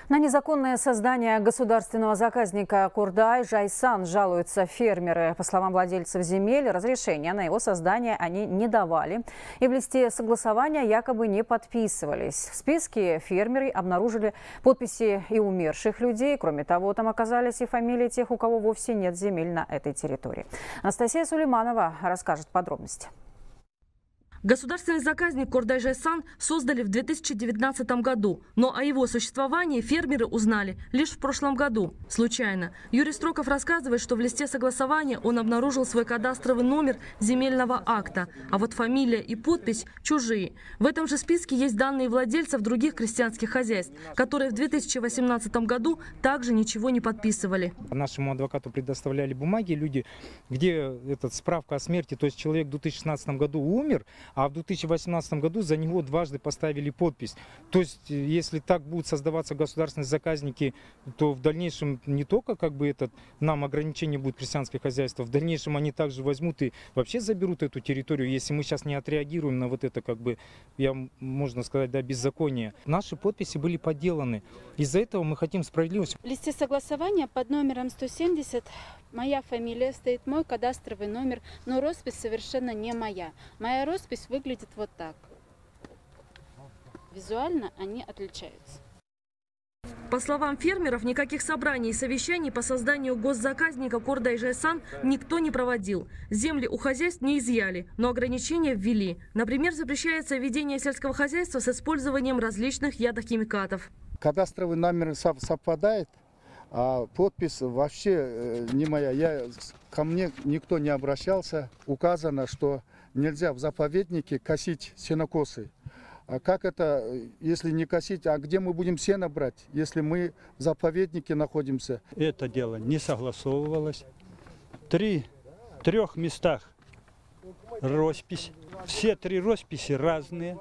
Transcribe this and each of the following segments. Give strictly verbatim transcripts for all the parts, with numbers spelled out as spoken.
На незаконное создание государственного заказника Кордай-Жайсан жалуются фермеры. По словам владельцев земель, разрешения на его создание они не давали и в листе согласования якобы не подписывались. В списке фермеры обнаружили подписи и умерших людей. Кроме того, там оказались и фамилии тех, у кого вовсе нет земель на этой территории. Анастасия Сулейманова расскажет подробности. Государственный заказник Кордай-Жайсан создали в две тысячи девятнадцатом году, но о его существовании фермеры узнали лишь в прошлом году, случайно. Юрий Строков рассказывает, что в листе согласования он обнаружил свой кадастровый номер земельного акта, а вот фамилия и подпись чужие. В этом же списке есть данные владельцев других крестьянских хозяйств, которые в две тысячи восемнадцатом году также ничего не подписывали. Нашему адвокату предоставляли бумаги, люди, где этот, справка о смерти, то есть человек в две тысячи шестнадцатом году умер, а в две тысячи восемнадцатом году за него дважды поставили подпись. То есть, если так будут создаваться государственные заказники, то в дальнейшем не только как бы этот, нам ограничение будет крестьянских хозяйств, в дальнейшем они также возьмут и вообще заберут эту территорию, если мы сейчас не отреагируем на вот это, как бы, я, можно сказать, да, беззаконие. Наши подписи были подделаны. Из-за этого мы хотим справедливость. В листе согласования под номером сто семьдесят моя фамилия стоит, мой кадастровый номер, но роспись совершенно не моя. Моя роспись выглядит вот так. Визуально они отличаются. По словам фермеров, никаких собраний и совещаний по созданию госзаказника Кордай-Жайсан никто не проводил. Земли у хозяйств не изъяли, но ограничения ввели. Например, запрещается ведение сельского хозяйства с использованием различных ядохимикатов. Кадастровый номер совпадает, а подпись вообще не моя. Я, ко мне никто не обращался. Указано, что нельзя в заповеднике косить сенокосы. А как это, если не косить, а где мы будем сено брать, если мы в заповеднике находимся? Это дело не согласовывалось. Три, в трех местах роспись. Все три росписи разные.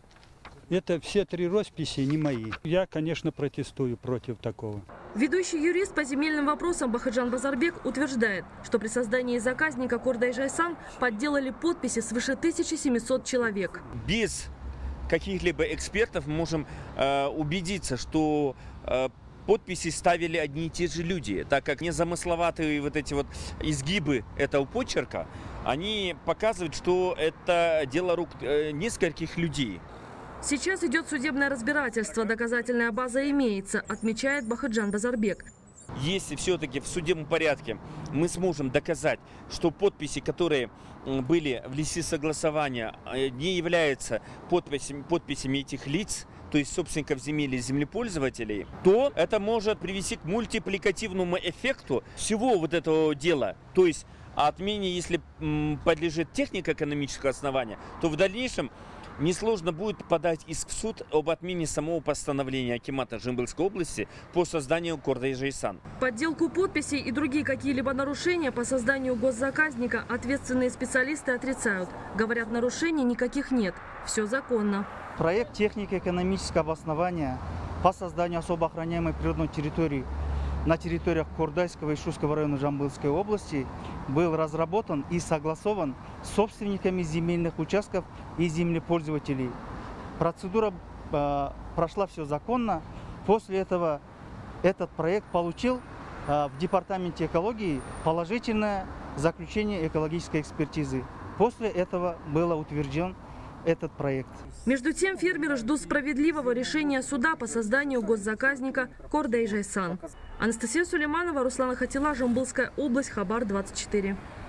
Это все три росписи не мои. Я, конечно, протестую против такого. Ведущий юрист по земельным вопросам Бахаджан Базарбек утверждает, что при создании заказника Кордай-Жайсан подделали подписи свыше тысячи семисот человек. Без каких-либо экспертов мы можем э, убедиться, что э, подписи ставили одни и те же люди, так как незамысловатые вот эти вот изгибы этого почерка, они показывают, что это дело рук э, нескольких людей. Сейчас идет судебное разбирательство, доказательная база имеется, отмечает Бахаджан Базарбек. Если все-таки в судебном порядке мы сможем доказать, что подписи, которые были в листе согласования, не являются подписями, подписями этих лиц, то есть собственников земель и землепользователей, то это может привести к мультипликативному эффекту всего вот этого дела. То есть отмене, если подлежит технико-экономическое основание, то в дальнейшем несложно будет подать иск в суд об отмене самого постановления акимата Жамбылской области по созданию Кордай-Жайсан. Подделку подписей и другие какие-либо нарушения по созданию госзаказника ответственные специалисты отрицают. Говорят, нарушений никаких нет. Все законно. Проект технико-экономического основания по созданию особо охраняемой природной территории на территориях Кордайского и Шуского района Жамбылской области был разработан и согласован с собственниками земельных участков и землепользователей. Процедура э, прошла все законно. После этого этот проект получил э, в Департаменте экологии положительное заключение экологической экспертизы. После этого был утвержден этот проект. Между тем, фермеры ждут справедливого решения суда по созданию госзаказника Кордай-Жайсан. Анастасия Сулейманова, Руслан Хатилла, Жамбылская область, Хабар двадцать четыре.